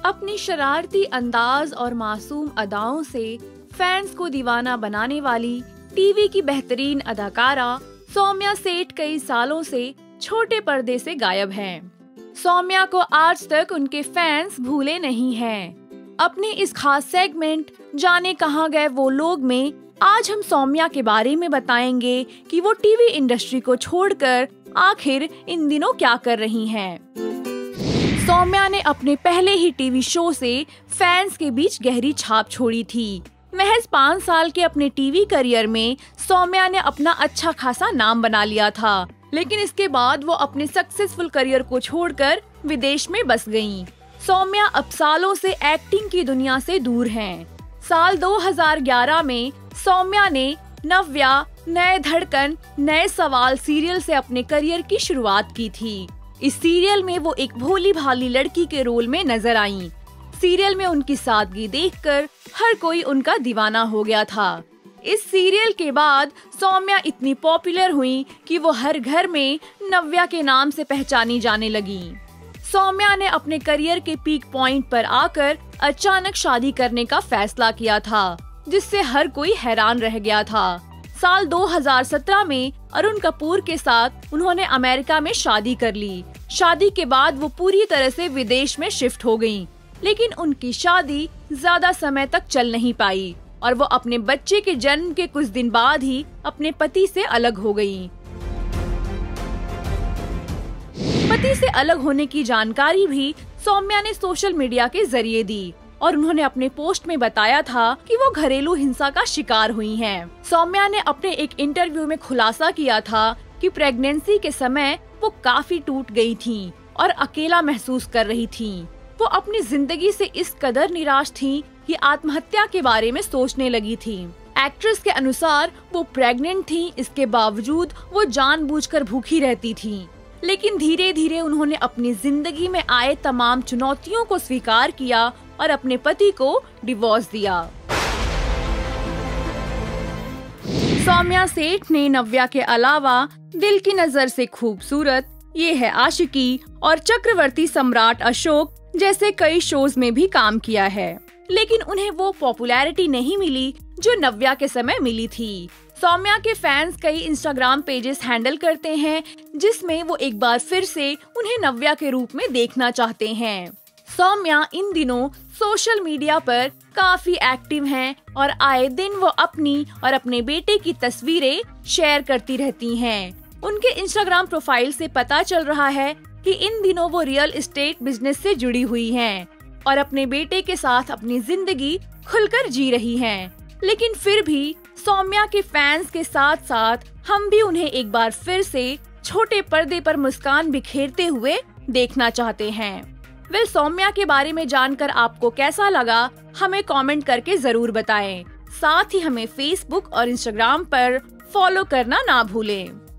अपनी शरारती अंदाज और मासूम अदाओं से फैंस को दीवाना बनाने वाली टीवी की बेहतरीन अदाकारा सौम्या सेठ कई सालों से छोटे पर्दे से गायब हैं। सौम्या को आज तक उनके फैंस भूले नहीं हैं। अपने इस खास सेगमेंट जाने कहां गए वो लोग में आज हम सौम्या के बारे में बताएंगे कि वो टीवी इंडस्ट्री को छोड़कर आखिर इन दिनों क्या कर रही हैं। सौम्या ने अपने पहले ही टीवी शो से फैंस के बीच गहरी छाप छोड़ी थी। महज 5 साल के अपने टीवी करियर में सौम्या ने अपना अच्छा खासा नाम बना लिया था, लेकिन इसके बाद वो अपने सक्सेसफुल करियर को छोड़कर विदेश में बस गईं। सौम्या अब सालों से एक्टिंग की दुनिया से दूर हैं। साल 2011 में सौम्या ने नव्या, नए धड़कन, नए सवाल सीरियल से अपने करियर की शुरुआत की थी। इस सीरियल में वो एक भोली भाली लड़की के रोल में नजर आईं। सीरियल में उनकी सादगी देखकर हर कोई उनका दीवाना हो गया था। इस सीरियल के बाद सौम्या इतनी पॉपुलर हुई कि वो हर घर में नव्या के नाम से पहचानी जाने लगी। सौम्या ने अपने करियर के पीक पॉइंट पर आकर अचानक शादी करने का फैसला किया था, जिससे हर कोई हैरान रह गया था। साल 2017 में अरुण कपूर के साथ उन्होंने अमेरिका में शादी कर ली। शादी के बाद वो पूरी तरह से विदेश में शिफ्ट हो गईं, लेकिन उनकी शादी ज्यादा समय तक चल नहीं पाई और वो अपने बच्चे के जन्म के कुछ दिन बाद ही अपने पति से अलग हो गईं। पति से अलग होने की जानकारी भी सौम्या ने सोशल मीडिया के जरिए दी और उन्होंने अपने पोस्ट में बताया था कि वो घरेलू हिंसा का शिकार हुई हैं। सौम्या ने अपने एक इंटरव्यू में खुलासा किया था कि प्रेगनेंसी के समय वो काफी टूट गई थीं और अकेला महसूस कर रही थीं। वो अपनी जिंदगी से इस कदर निराश थीं कि आत्महत्या के बारे में सोचने लगी थीं। एक्ट्रेस के अनुसार वो प्रेग्नेंट थीं, इसके बावजूद वो जानबूझकर भूखी रहती थीं। लेकिन धीरे धीरे उन्होंने अपनी जिंदगी में आए तमाम चुनौतियों को स्वीकार किया और अपने पति को डिवोर्स दिया। सौम्या सेठ ने नव्या के अलावा दिल की नजर से खूबसूरत, ये है आशिकी और चक्रवर्ती सम्राट अशोक जैसे कई शोज में भी काम किया है, लेकिन उन्हें वो पॉपुलैरिटी नहीं मिली जो नव्या के समय मिली थी। सौम्या के फैंस कई इंस्टाग्राम पेजेस हैंडल करते हैं, जिसमें वो एक बार फिर से उन्हें नव्या के रूप में देखना चाहते हैं। सौम्या इन दिनों सोशल मीडिया पर काफी एक्टिव हैं और आए दिन वो अपनी और अपने बेटे की तस्वीरें शेयर करती रहती हैं। उनके इंस्टाग्राम प्रोफाइल से पता चल रहा है कि इन दिनों वो रियल एस्टेट बिजनेस से जुड़ी हुई हैं और अपने बेटे के साथ अपनी जिंदगी खुलकर जी रही हैं। लेकिन फिर भी सौम्या के फैंस के साथ साथ हम भी उन्हें एक बार फिर से छोटे पर्दे पर मुस्कान बिखेरते हुए देखना चाहते हैं। सौम्या के बारे में जानकर आपको कैसा लगा, हमें कमेंट करके जरूर बताएं। साथ ही हमें फेसबुक और इंस्टाग्राम पर फॉलो करना ना भूलें।